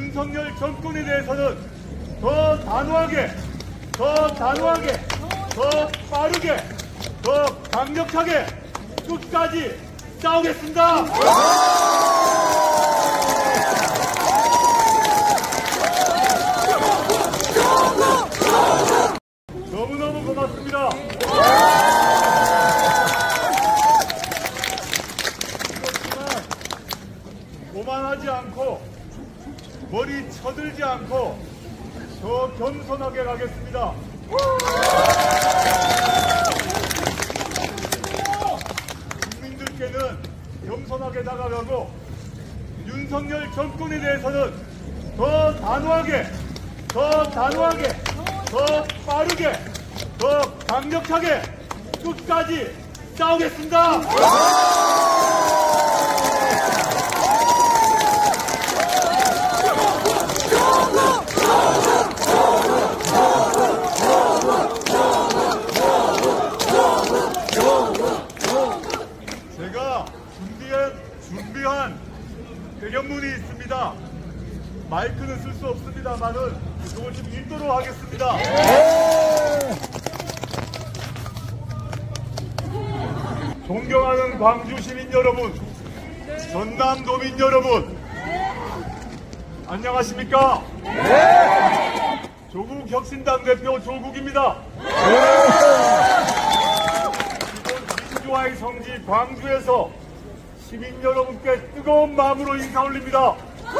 윤석열 정권에 대해서는 더 단호하게, 더 빠르게, 더 강력하게 끝까지 싸우겠습니다. 너무너무 고맙습니다. 그렇지만 오만하지 않고 머리 쳐들지 않고 더 겸손하게 가겠습니다. 국민들께는 겸손하게 다가가고 윤석열 정권에 대해서는 더 단호하게, 더 빠르게, 더 강력하게 끝까지 싸우겠습니다. 제가 준비한 대견문이 있습니다. 마이크는 쓸 수 없습니다만은 이걸 좀 읽도록 하겠습니다. 존경하는 광주 시민 여러분, 전남도민 여러분, 안녕하십니까? 조국 혁신당 대표 조국입니다. 이번 민주화의 성지 광주에서 시민 여러분께 뜨거운 마음으로 인사 올립니다.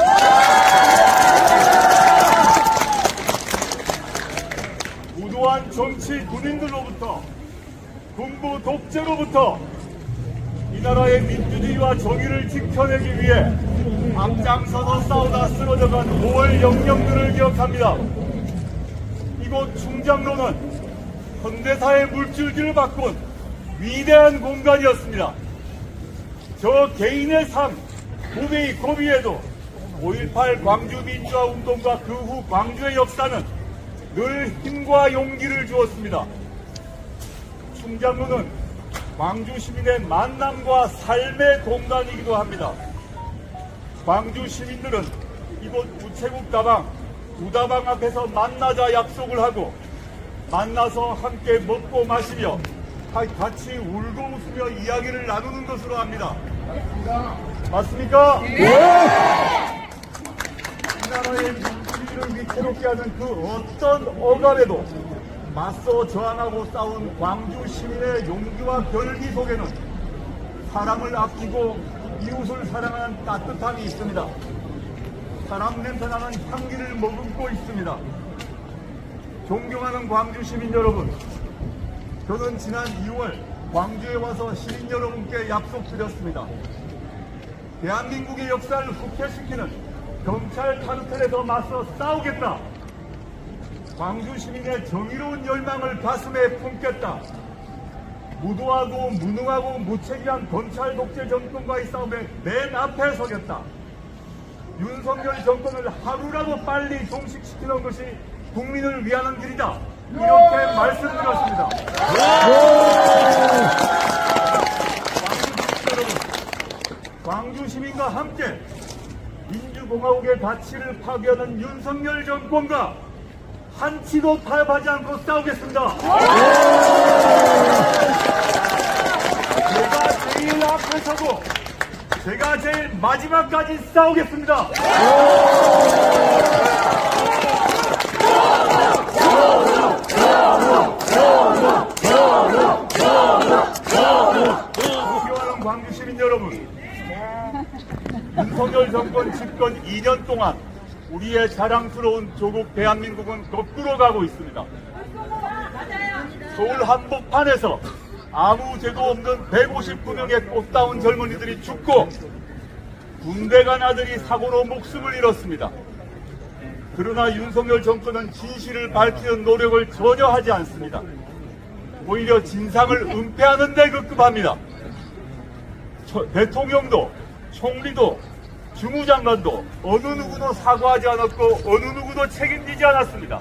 무도한 정치 군인들로부터 군부 독재로부터 이 나라의 민주주의와 정의를 지켜내기 위해 앞장서서 싸우다 쓰러져간 5월 영령들을 기억합니다. 이곳 충장로는 현대사의 물줄기를 바꾼 위대한 공간이었습니다. 저 개인의 삶, 고비에도 5.18 광주 민주화 운동과 그 후 광주의 역사는 늘 힘과 용기를 주었습니다. 충장로는 광주 시민의 만남과 삶의 공간이기도 합니다. 광주 시민들은 이곳 우체국 다방, 우다방 앞에서 만나자 약속을 하고 만나서 함께 먹고 마시며 같이 울고 웃으며 이야기를 나누는 것으로 합니다. 맞습니까? 네! 이 나라의 민주주의를 위태롭게 하는 그 어떤 억압에도 맞서 저항하고 싸운 광주 시민의 용기와 결기 속에는 사람을 아끼고 이웃을 사랑하는 따뜻함이 있습니다. 사람 냄새나는 향기를 머금고 있습니다. 존경하는 광주 시민 여러분, 저는 지난 2월 광주에 와서 시민 여러분께 약속드렸습니다. 대한민국의 역사를 후퇴시키는 경찰 카르텔에서 맞서 싸우겠다. 광주 시민의 정의로운 열망을 가슴에 품겠다. 무도하고 무능하고 무책임한 검찰 독재 정권과의 싸움에 맨 앞에 서겠다. 윤석열 정권을 하루라도 빨리 종식시키는 것이 국민을 위하는 길이다. 이렇게 말씀드렸습니다. 광주 시민과 함께 민주공화국의 가치를 파괴하는 윤석열 정권과 한치도 타협하지 않고 싸우겠습니다. 제가 제일 앞에 서고 제가 제일 마지막까지 싸우겠습니다. 존경하는 광주 시민 여러분, 윤석열 정권 집권 2년 동안 우리의 자랑스러운 조국 대한민국은 거꾸로 가고 있습니다. 서울 한복판에서 아무 죄도 없는 159명의 꽃다운 젊은이들이 죽고 군대 간 아들이 사고로 목숨을 잃었습니다. 그러나 윤석열 정권은 진실을 밝히는 노력을 전혀 하지 않습니다. 오히려 진상을 은폐하는 데 급급합니다. 대통령도 총리도 주무장관도 어느 누구도 사과하지 않았고 어느 누구도 책임지지 않았습니다.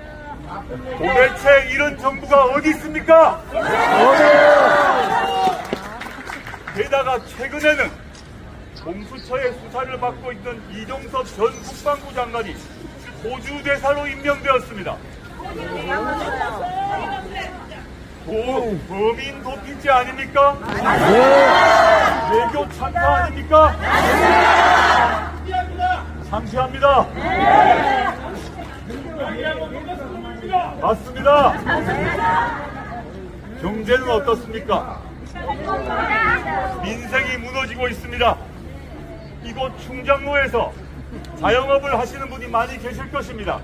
도대체 이런 정부가 어디 있습니까? 게다가 최근에는 공수처의 수사를 받고 있는 이종섭 전 국방부 장관이 호주 대사로 임명되었습니다. 범인 도피죄 아닙니까? 외교 참사 아닙니까? 상시합니다. 맞습니다. 경제는 어떻습니까? 민생이 무너지고 있습니다. 이곳 충정로에서 자영업을 하시는 분이 많이 계실 것입니다.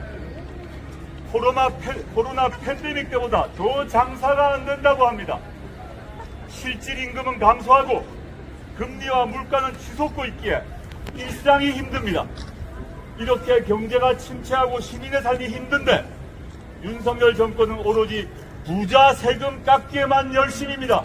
코로나 팬데믹 때보다 더 장사가 안 된다고 합니다. 실질 임금은 감소하고 금리와 물가는 치솟고 있기에 일상이 힘듭니다. 이렇게 경제가 침체하고 시민의 삶이 힘든데 윤석열 정권은 오로지 부자 세금 깎기에만 열심입니다.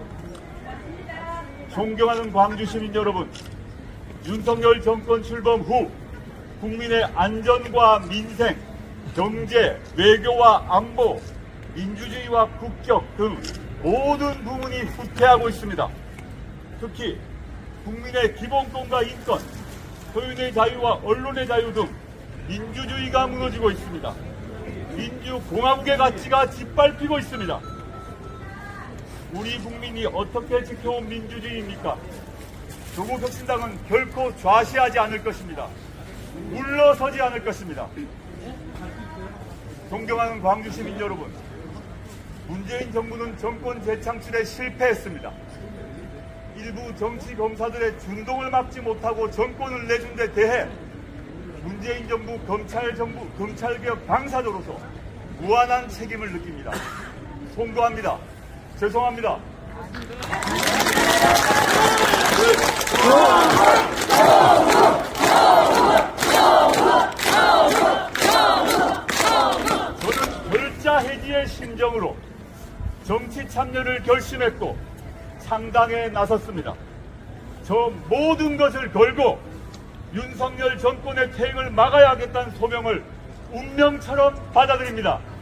존경하는 광주 시민 여러분, 윤석열 정권 출범 후 국민의 안전과 민생, 경제, 외교와 안보, 민주주의와 국격 등 모든 부문이 후퇴하고 있습니다. 특히 국민의 기본권과 인권, 표현의 자유와 언론의 자유 등 민주주의가 무너지고 있습니다. 민주공화국의 가치가 짓밟히고 있습니다. 우리 국민이 어떻게 지켜온 민주주의입니까? 조국혁신당은 결코 좌시하지 않을 것입니다. 물러서지 않을 것입니다. 존경하는 광주 시민 여러분, 문재인 정부는 정권 재창출에 실패했습니다. 일부 정치 검사들의 준동을 막지 못하고 정권을 내준 데 대해 문재인 정부 검찰개혁 당사자로서 무한한 책임을 느낍니다. 송구합니다. 죄송합니다. 저는 결자 해지의 심정으로 정치 참여를 결심했고 창당에 나섰습니다. 저 모든 것을 걸고 윤석열 정권의 퇴행을 막아야 하겠다는 소명을 운명처럼 받아들입니다.